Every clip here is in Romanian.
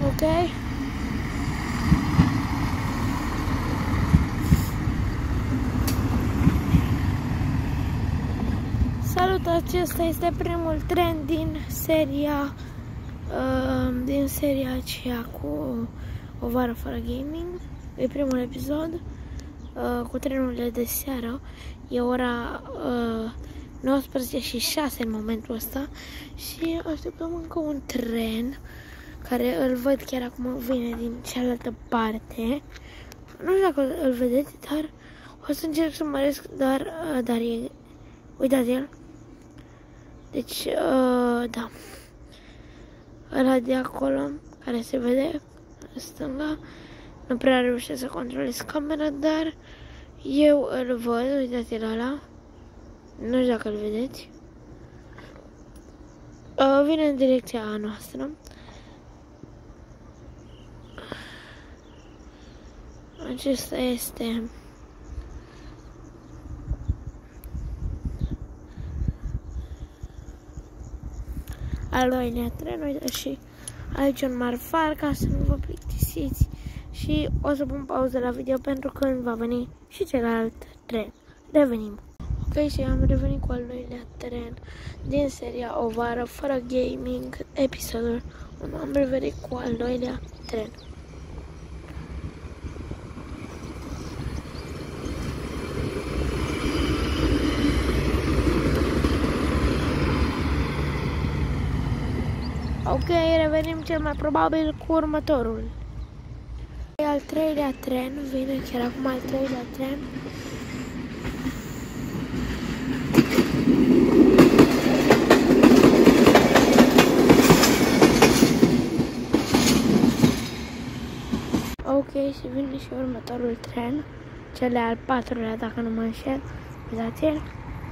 Ok. Salut, acesta este primul tren din seria aceea cu o vară fără gaming. E primul episod cu trenurile de seară. E ora 19:06 în momentul ăsta și așteptăm încă un tren care îl văd chiar acum, vine din cealaltă parte. Nu știu dacă îl vedeți, dar o să încerc să măresc, dar e... Uitați-l. Deci, da. Ăla de acolo, care se vede în stânga, nu prea reușesc să controlez camera, dar eu îl văd, uitați-l ăla. Nu știu dacă îl vedeți. Vine în direcția a noastră. Acesta este al doilea tren, uite, și aici un marfar ca să nu vă plictisiți și o să pun pauză la video pentru că va veni și celălalt tren. Revenim. Ok, și am revenit cu al doilea tren din seria O vară fără gaming, episodul 1. Am revenit cu al doilea tren. Ok, revenim cel mai probabil cu următorul. Al treilea tren, vine chiar acum al treilea tren. Ok, și vine și următorul tren, cel al patrulea, dacă nu mă înșel. Uitați-l.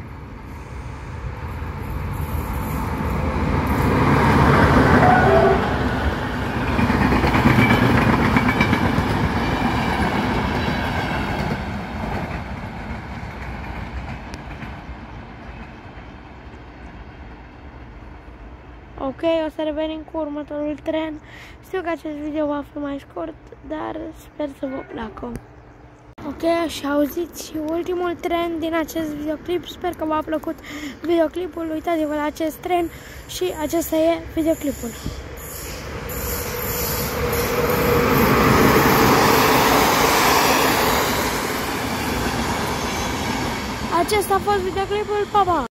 Ok, o să revenim cu următorul tren. Știu că acest video va fi mai scurt, dar sper să vă placă. Ok, și auziți și ultimul tren din acest videoclip. Sper că v-a plăcut videoclipul. Uitați-vă la acest tren și acesta e videoclipul. Acesta a fost videoclipul, pa, pa!